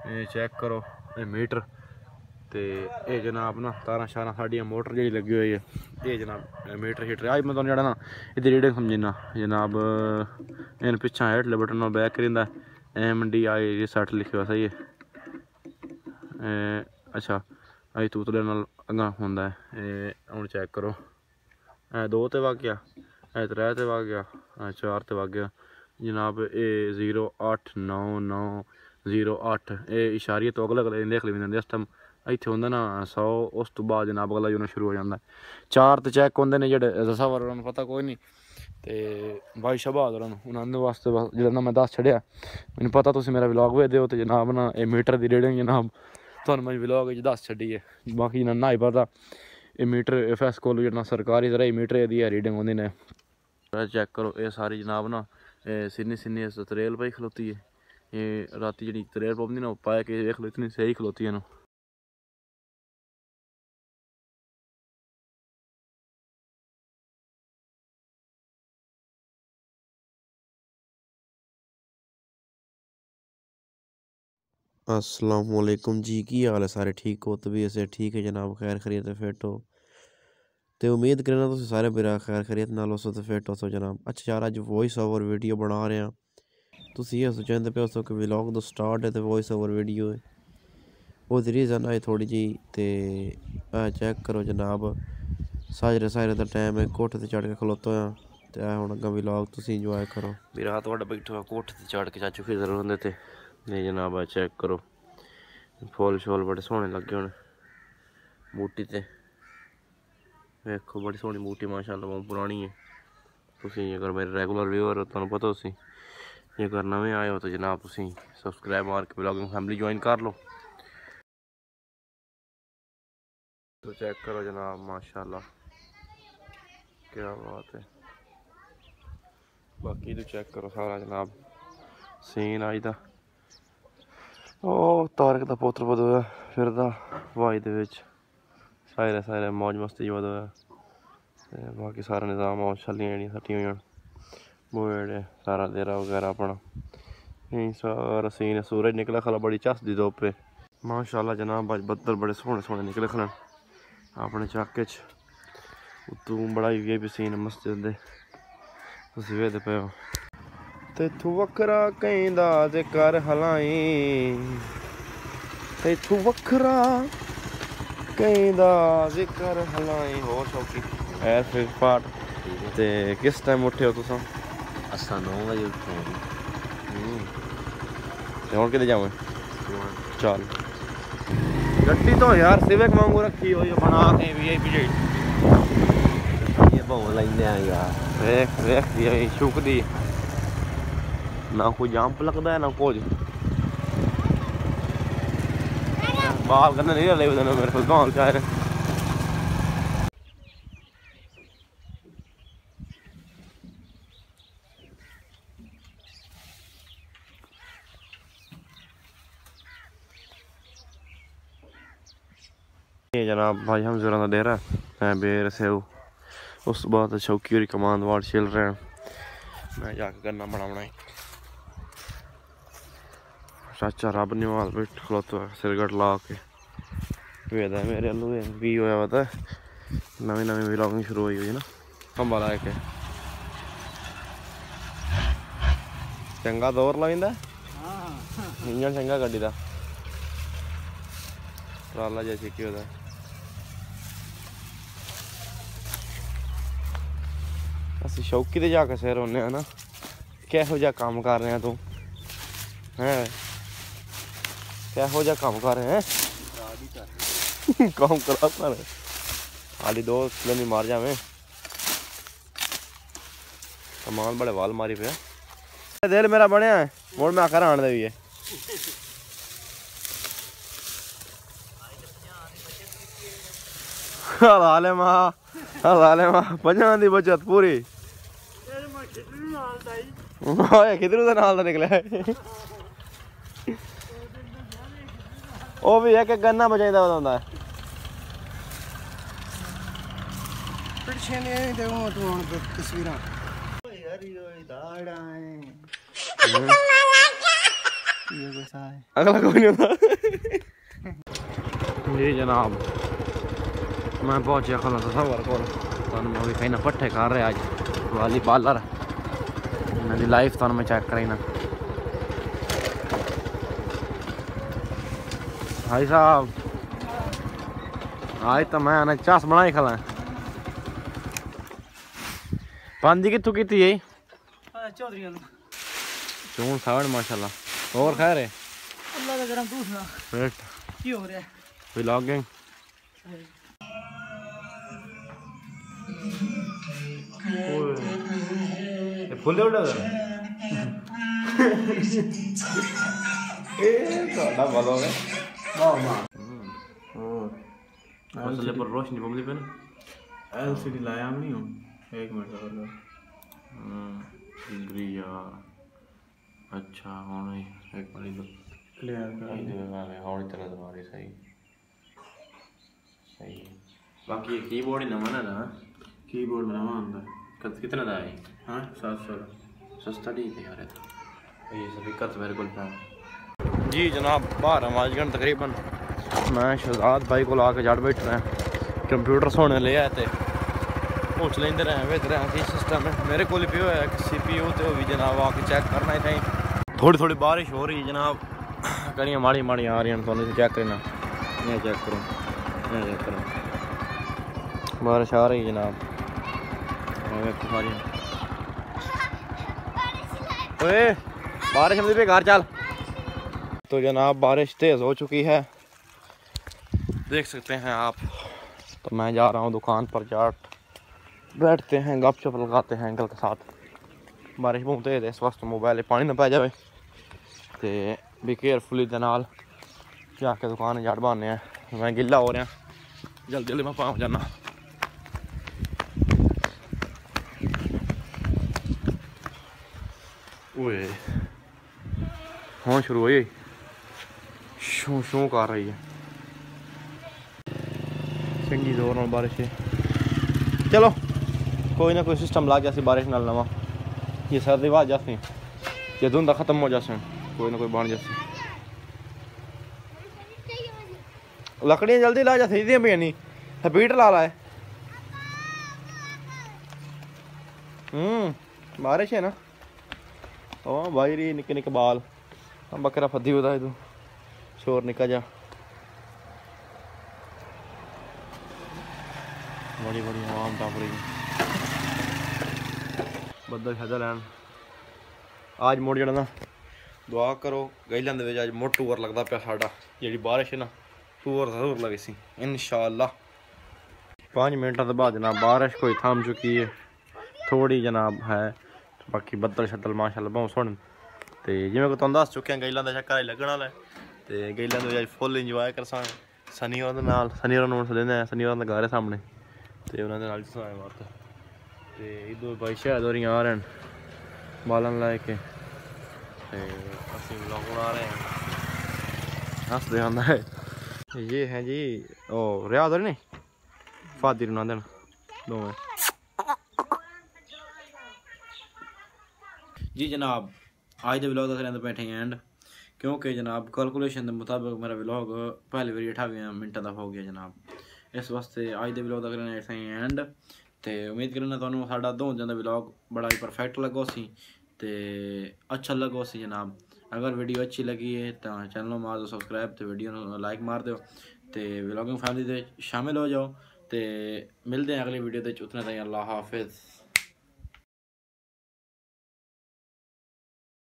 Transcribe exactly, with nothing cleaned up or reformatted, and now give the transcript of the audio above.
Check करो ये metre तो ये जनाब ना तारा शारा साड़ियाँ मोटर जी लगी हुई है ये जनाब मीटर हीटर आज मैं तुम जरा ना इधर रीडिंग समझना जनाब इन पिछा हेठले बटन बैक करिंदा एम डी आई सठ लिखे हुआ सही है अच्छा अज तूतले नाल अगा होंदा है हूँ चेक करो ए दो ते वग गया ए त्रै ते वग गया ए चार ते वग गया जनाब ए जीरो अठ नौ नौ जीरो अठ ये इशारिये तो अगले अगले देख लेंगे इस टाइम इतने होंगे ना सौ उस तो बाद जनाब अगला जो शुरू हो जाता है चार तो चेक होंगे ने जेडे सफर उन्होंने पता कोई नहीं तो भाई शबाद उन्होंने वास्ते जो मैं दस छड़िया मैंने पता तुम मेरा व्लॉग भेज दो तो जनाब ना ये मीटर की रीडिंग जनाब तुम मैं व्लॉग दस छड़ी है बाकी ना ना ही पता ये मीटर एफ एस को जो सरकारी तरह मीटर की रीडिंग होंगी ने चेक करो ये सारी जनाब ना सिन्नी सिन्नी तरेल पाई खलोती है ये राती जी तरेल पौंदी ना पाए के देख लो इतनी सही खलोती है ना अस्सलाम वालेकुम जी की हाल है सारे ठीक हो तो भी ऐसे ठीक है जनाब खैर खरीत फिट हो तो उम्मीद करना तुम सारे मेरा खैर खरीत नाल हो तो फिट हो जनाब अच्छा यार अज वॉइस ओवर वीडियो बना रहे हैं तुम ये सोचते पे हो कि व्लॉग तो स्टार्ट है तो वॉइस ओवर वीडियो है वो रीज़न है थोड़ी जी तो चेक करो जनाब साजरे साजरे का टाइम है कोठे से चढ़ के खलोता हाँ तो हूँ अगर व्लॉग तुम इंजॉय करो मेरा हाथ वाला बैठो कोठे से चढ़ के चाचू फिर होंगे थे नहीं जनाब चेक करो फुल शोल बड़े सोहने लगे होने बूटी ते देखो बड़ी सोहनी बूटी माशाल्लाह बहुत पुरानी है तुसी अगर मेरे रेगुलर व्यूअर हो तुहानू पता उसी ये अगर नवे आए हो तो जनाब तुसी सब्सक्राइब मार के ब्लॉगिंग फैमिली ज्वाइन कर लो तो चेक करो जनाब माशाल्लाह क्या बात है बाकी तो चेक करो सारा जनाब सीन आज दा ओ तारक दा पुत्र बदोया फिरदा हवाई दे विच सारे सारे मौज मस्ती बदोया ते बाकी सारा निज़ाम और छलियां जेहड़ियां सट्टियां होइयां बोड़े सारा देरा वगैरह अपना यही सारा सीन सूरज निकला खला बड़ी झसदी धुप्प है माशाल्लाह जनाब अज बद्दल बड़े सोहने सोहने निकले खलन अपने चाके च उत्तों बड़ा ही भी सीन मस्जिद दे तुसीं वेखदे पे हो तैथू वखरा कहंदा ते कर हलाई तैथू वखरा कहंदा ते कर हलाई हो शौकी ऐ फिर पाठ ते किस टाइम उठे हो तुसां असां नौ बजे उठे ते हुण किते जावां चल गड्डी तो यार सिविक वांगू रखी हुई है बना के वीआईपी जेही ये बहुत लेंदे आ यार देख देख ये शुकदी ना कोई जंप लगता है ना कुछ बाल करने नहीं ले मेरे को गाँव चाह रहे जनाब भाई हम जोरा का डेरा है बेर से उस बाद शौकी और कमांड वार्ड चल रहे हैं मैं जाके करना बना बनाई चाचा रब निवाल बैठ खलोता है सिरगट ला के वेदा मेरे अलू भी होया पता नवी नवी व्लॉगिंग शुरू हुई हुई ना खंबा ला के चंगा दौर लाइंदा इंजन चंगा गड्डी दा ट्राला जैसे कि होता असि शौकी ते जाके सिर होने हैं ना किहो जा काम कर रहे हैं तू हैं किहो जा काम कर रहे हैं काम करा कर हाली दो किलो मार जावे कमान बड़े वाल मारी पे दिल मेरा बनया है मुड़ मैं आकर आने दे भी है हाले मां हाले मां पंजां दी बचत पूरी किधर उधर नाल निकले वो भी है कि गन्ना बचाईदा होंदा है पिछे ने देखो तू हुन तस्वीरां हरी होई दाड़ा है अगला कोई नहीं होता। जी जनाब मैं पहुंचा खला सफर को मैं भी कहीं ना पट्ठे कर रहे आज वाली पार्लर मेरी लाइफ तो मैं चेक करी ना भाई साहब आज तो मैं ना चास बनाई खला पानी कितों की थी यही चून सावन माशाल्लाह और खैर है अल्लाह का करम तू सुना फिट की हो रहा है व्लॉगिंग फुल उड़ा ए थोड़ा बोलो है वाह वाह मसले पर रोशनी बमली पे ना एलसीडी लाया हम नहीं हूं एक मिनट कर लो हम्म यार अच्छा होना ही एक मिनट दो क्लियर कर दे मैं और तरह तुम्हारी सही सही बाकी ये कीबोर्ड ही नवा ना कीबोर्ड में नवा आंदा कद कितना दा है हां सात सौ सस्ता ठीक है यार ये सभी कत मेरे को जी जनाब बाहर आवाज गन तकरीबन मैं शहजाद भाई को ला के जड़ बैठ रहा कंप्यूटर सोने ले आए थे पूछ लेंदे रहे वे तरह की सिस्टम है मेरे को भी होया कि सीपीयू ते भी जनाब आके चेक करना ही था थोड़ी थोड़ी बारिश हो रही है जनाब करियां माड़ी माड़ी आ रही हैं तो चेक करना ये चेक करो ये चेक करो बारिश आ रही है जनाब ओए बारिश हम पे घर चल तो जनाब बारिश तेज़ हो चुकी है देख सकते हैं आप तो मैं जा रहा हूँ दुकान पर जाट बैठते हैं गपशप लगाते हैं अंकल के साथ बारिश बहुत तेज़ है इस वक्त मोबाइल पानी ना पै जाए तो भी केयरफुली दे नाल जाके दुकान जड़ बाने हैं मैं गिला हो रहा जल्दी जल्दी मैं पहुँच जाना ओए हाँ शुरू हुई शू शू कर रही है चंगी जोर नाल बारिश है चलो कोई ना कोई सिस्टम ला जासी बारिश नाल नवा ये सर्दी बाद जासी ये धुंधा खत्म हो जासे कोई ना कोई बन जासी लकड़ियाँ जल्दी ला जासी दी भी नहीं स्पीड ला लाए हम्म बारिश है ना ओ भाई री निके निके बाल हम बकरा फद्दी होता है तू शोर निका जा बड़ी बड़ी हवा टप रही बदल छदा लैन आज मुड़ जड़ा ना दुआ करो गैलां दे विच अज मुड़ टूर लगता पाया साडा जी बारिश है ना टूर जरूर लगी सी इंशाअल्लाह पाँच मिनटा के बाद जनाब बारिश कोई थम चुकी है थोड़ी जनाब है बाकी बदल शदल माशाल्लाह बहुत सोहने तो जिमें को तुम दस चुके हैं गैलों का चक्कर लगने वाला है तो गैलों के फुल इंजॉय कर सा सनी और नाल सनी और लेंदे सनी और घर है सामने तो उन्होंने नाल सुनाए बात तो इधर भाई शायद और आ रहे हैं बालन लाके असं ब्लॉग बना रहे हैं हंसते आंदा है ये है जी ओ रियाज और नहीं फादिर बना देना दो में जी जनाब आज के व्लॉग करें तो बैठे एंड क्योंकि जनाब कैलकुलेशन के मुताबिक मेरा व्लॉग पहली बार अठावी मिनटा का हो गया जनाब इस वास्ते आज के व्लॉग करें ऐसे एंड तो उम्मीद करना तुहानू साडा दो जन का व्लॉग बड़ा ही परफेक्ट लगो सी ते अच्छा लगो सी जनाब अगर वीडियो अच्छी लगी है तो चैनल मार दो सब्सक्राइब तो वीडियो लाइक मार दो तो व्लॉगिंग फैमिली शामिल हो जाओ तो मिलते हैं अगली वीडियो उतने ताईं अल्लाह हाफिज़।